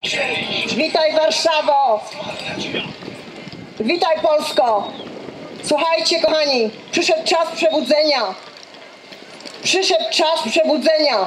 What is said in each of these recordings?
Witaj Warszawo! Witaj Polsko! Słuchajcie, kochani, przyszedł czas przebudzenia. Przyszedł czas przebudzenia.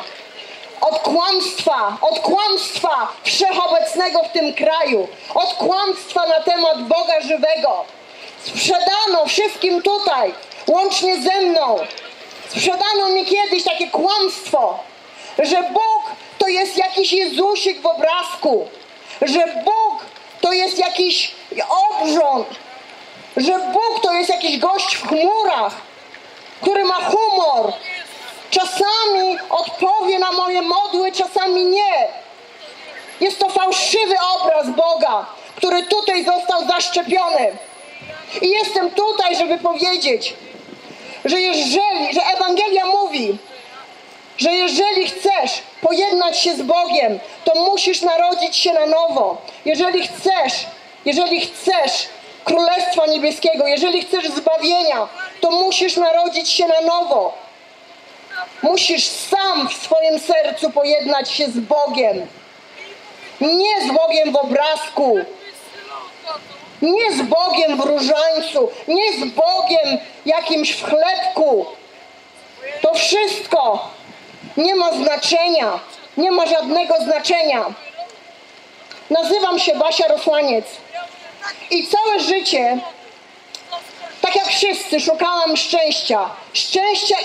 Od kłamstwa wszechobecnego w tym kraju. Od kłamstwa na temat Boga żywego. Sprzedano wszystkim tutaj, łącznie ze mną. Sprzedano mi kiedyś takie kłamstwo, że Bóg to jest jakiś Jezusik w obrazku, że Bóg to jest jakiś obrząd, że Bóg to jest jakiś gość w chmurach, który ma humor. Czasami odpowie na moje modły, czasami nie. Jest to fałszywy obraz Boga, który tutaj został zaszczepiony. I jestem tutaj, żeby powiedzieć, że Ewangelia mówi, że jeżeli chcesz pojednać się z Bogiem, to musisz narodzić się na nowo. Jeżeli chcesz Królestwa Niebieskiego, jeżeli chcesz zbawienia, to musisz narodzić się na nowo. Musisz sam w swoim sercu pojednać się z Bogiem. Nie z Bogiem w obrazku. Nie z Bogiem w różańcu. Nie z Bogiem jakimś w chlebku. To wszystko nie ma znaczenia. Nie ma żadnego znaczenia. Nazywam się Basia Rosłaniec. I całe życie, tak jak wszyscy, szukałam szczęścia. Szczęścia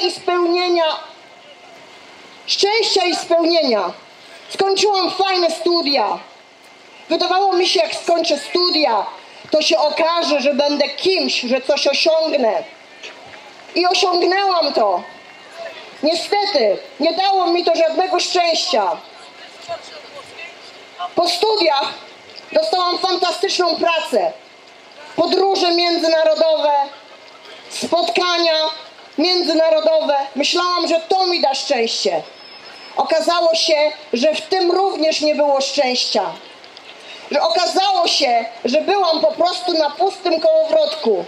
i spełnienia. Skończyłam fajne studia. Wydawało mi się, jak skończę studia, to się okaże, że będę kimś, że coś osiągnę. I osiągnęłam to. Niestety, nie dało mi to żadnego szczęścia. Po studiach dostałam fantastyczną pracę. Podróże międzynarodowe, spotkania międzynarodowe. Myślałam, że to mi da szczęście. Okazało się, że w tym również nie było szczęścia. Że okazało się, że byłam po prostu na pustym kołowrotku.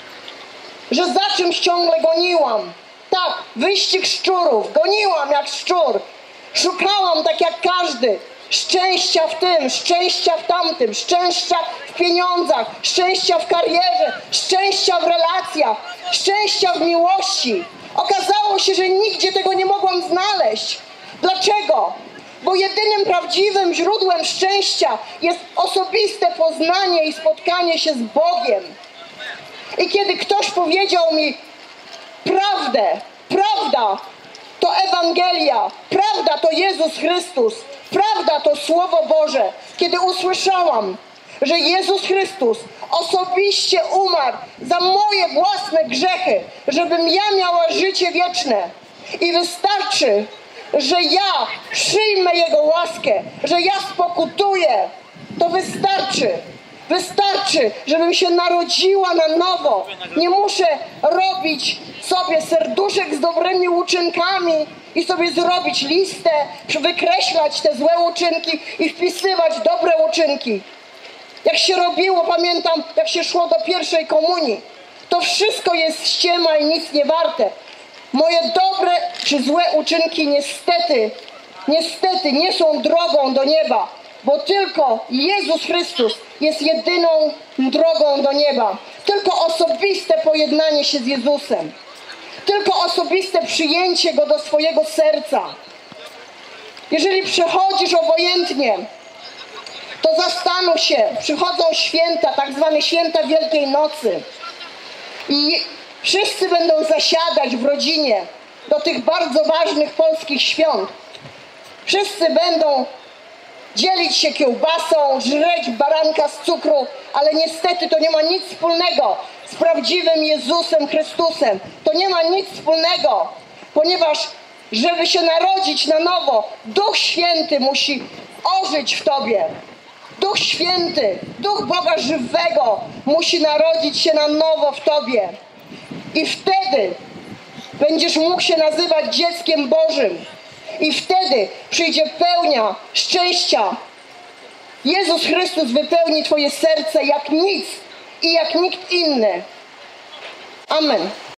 Że za czymś ciągle goniłam. Tak, wyścig szczurów. Goniłam jak szczur. Szukałam tak jak każdy. Szczęścia w tym, szczęścia w tamtym, szczęścia w pieniądzach, szczęścia w karierze, szczęścia w relacjach, szczęścia w miłości. Okazało się, że nigdzie tego nie mogłam znaleźć. Dlaczego? Bo jedynym prawdziwym źródłem szczęścia jest osobiste poznanie i spotkanie się z Bogiem. I kiedy ktoś powiedział mi prawdę, prawda to Ewangelia, prawda to Jezus Chrystus, prawda to Słowo Boże. Kiedy usłyszałam, że Jezus Chrystus osobiście umarł za moje własne grzechy, żebym ja miała życie wieczne i wystarczy, że ja przyjmę Jego łaskę, że ja spokutuję, to wystarczy. Wystarczy, żebym się narodziła na nowo. Nie muszę robić sobie serduszek z dobrymi uczynkami i sobie zrobić listę, wykreślać te złe uczynki i wpisywać dobre uczynki. Jak się robiło, pamiętam, jak się szło do pierwszej komunii, to wszystko jest ściema i nic nie warte. Moje dobre czy złe uczynki niestety nie są drogą do nieba, bo tylko Jezus Chrystus jest jedyną drogą do nieba. Tylko osobiste pojednanie się z Jezusem. Tylko osobiste przyjęcie Go do swojego serca. Jeżeli przechodzisz obojętnie, to zastanów się, przychodzą święta, tak zwane święta Wielkiej Nocy. I wszyscy będą zasiadać w rodzinie do tych bardzo ważnych polskich świąt. Wszyscy będą dzielić się kiełbasą, żreć baranka z cukru, ale niestety to nie ma nic wspólnego z prawdziwym Jezusem Chrystusem. To nie ma nic wspólnego, ponieważ żeby się narodzić na nowo, Duch Święty musi ożyć w tobie. Duch Święty, Duch Boga żywego musi narodzić się na nowo w tobie. I wtedy będziesz mógł się nazywać dzieckiem Bożym. I wtedy przyjdzie pełnia szczęścia. Jezus Chrystus wypełni twoje serce jak nic i jak nikt inny. Amen.